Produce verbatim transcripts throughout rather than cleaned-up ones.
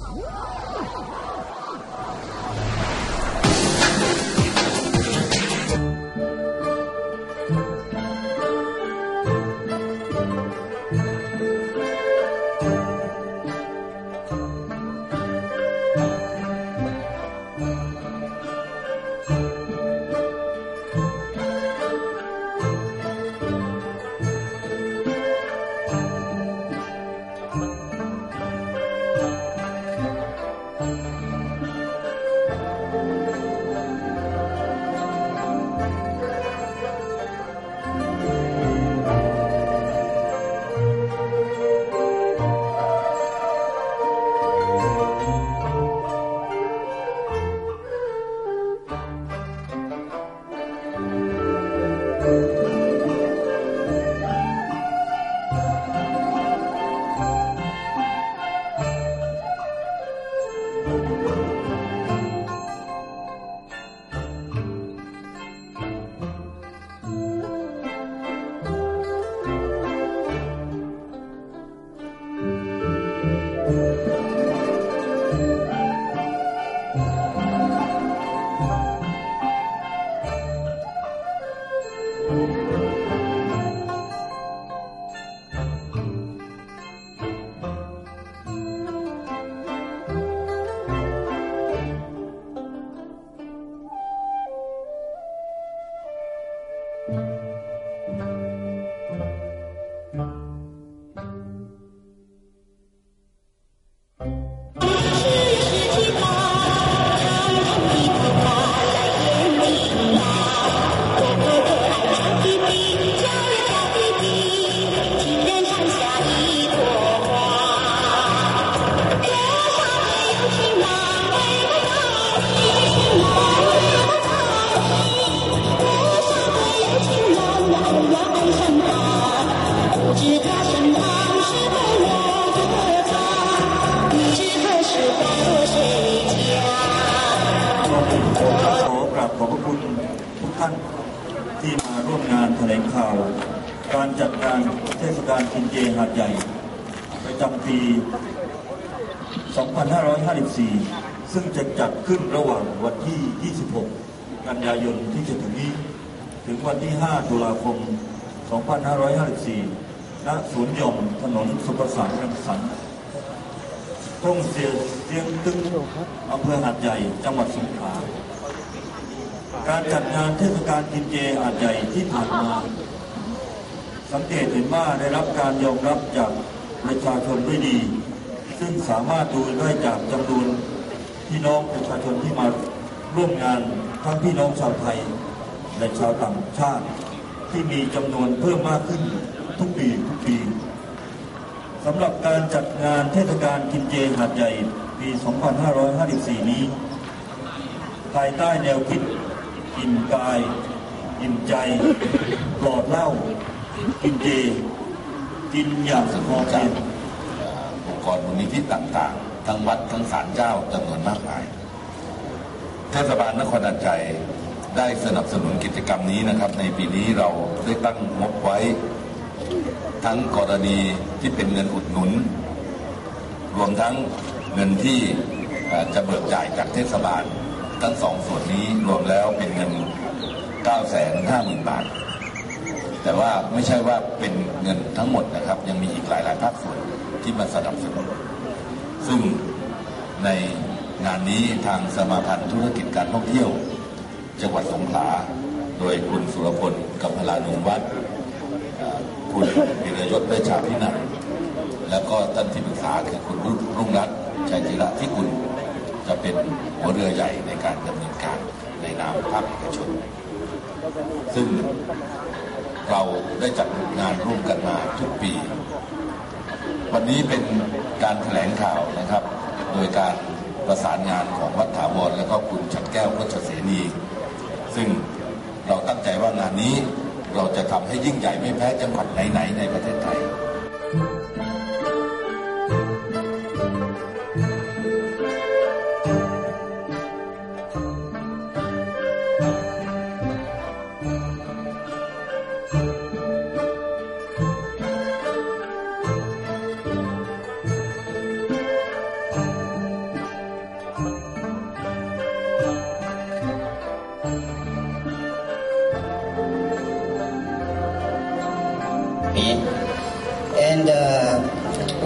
ที่มาร่วมงานแถลงข่าวการจัดงานเทศกาลกินเจหาดใหญ่ประจำปี สองพันห้าร้อยห้าสิบสี่ ซึ่งจะจัดขึ้นระหว่างวันที่ ยี่สิบหก กันยายนที่จะถึงนี้ถึงวันที่ ห้า ตุลาคม สองพันห้าร้อยห้าสิบสี่ ณ สวนหย่อมถนนสุประสานรังสรรค์ท่งเสียเสียงตึ้งอำเภอหาดใหญ่จังหวัดสงขลาการจัดงานเทศกาลกินเจหาดใหญ่ที่ผ่านมาสังเกตเห็นว่าได้รับการยอมรับจากประชาชนด้วยดีซึ่งสามารถดูได้จากจำนวนพี่น้องประชาชนที่มาร่วมงานทั้งพี่น้องชาวไทยและชาวต่างชาติที่มีจำนวนเพิ่มมากขึ้นทุกปีทุกปีสำหรับการจัดงานเทศกาลกินเจหาดใหญ่ปี สองพันห้าร้อยห้าสิบสี่ นี้ภายใต้แนวคิดอิ่มกายอิ่มใจปลอดเหล้ากินเจกินอย่างพอเพียงองค์กรมูลนิธิต่างๆทั้งวัดทั้งศาลเจ้าจำนวนมากมายเทศบาลนครหาดใหญ่ได้สนับสนุนกิจกรรมนี้นะครับในปีนี้เราได้ตั้งงบไว้ทั้งกรณีที่เป็นเงินอุดหนุนรวมทั้งเงินที่จะเบิกจ่ายจากเทศบาลทั้งสองส่วนนี้รวมแล้วเป็นเงิน เก้าแสนห้าหมื่น บาทแต่ว่าไม่ใช่ว่าเป็นเงินทั้งหมดนะครับยังมีอีกหลายๆภาคส่วนที่มาสนับสนุนซึ่งในงานนี้ทางสมาพันธ์ธุรกิจการท่องเที่ยวจังหวัดสงขลาโดยคุณสุรพลกัมพลานุวัฒน์คุณวิรยศเวชชาพินันท์แล้วก็ท่านที่ปรึกษาคือคุณรุ่งรัตน์ชัยจิระที่คุณจะเป็นหัวเรือใหญ่ในการดำเนินการในนามภาคเอกชนซึ่งเราได้จัดงานร่วมกันมาทุกปีวันนี้เป็นการแถลงข่าวนะครับโดยการประสานงานของวัดถาวรและก็คุณฉัตรแก้วโฆษเสนีซึ่งเราตั้งใจว่างานนี้เราจะทำให้ยิ่งใหญ่ไม่แพ้จังหวัดไหนๆในประเทศไทย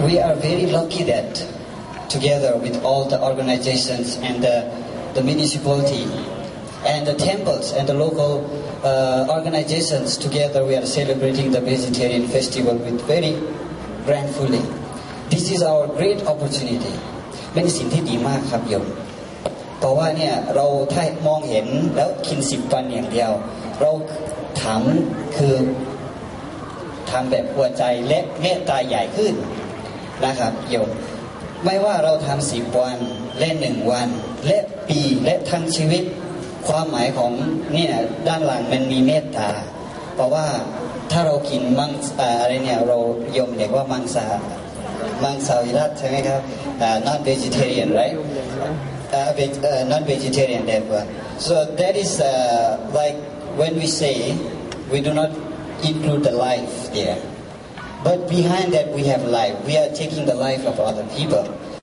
we are very lucky that together with all the organizations and the, the municipality and the temples and the local uh, organizations together we are celebrating the vegetarian festival with very grandfully. This is our great opportunity เป็นสิ่งที่ดีมากครับโยมเพราะว่าเนี่ยเราถ้ามองเห็นแล้วกินสิบวันอย่างเดียวเราถามคือทำแบบหัวใจและเมตตาใหญ่ขึ้นนะครับโยมไม่ว่าเราทำสิบวันและหนึ่งวันและปีและทั้งชีวิตความหมายของนี่นะด้านหลังมันมีเมตตาเพราะว่าถ้าเรากินมังอะไรเนี่ยเราโยมเรียกว่ามังสามังสวิรัตใช่ไหมครับ non vegetarian right uh, veg, uh, non vegetarian that one so that is uh, like when we say we do not include the life there but behind that we have life we are taking the life of other people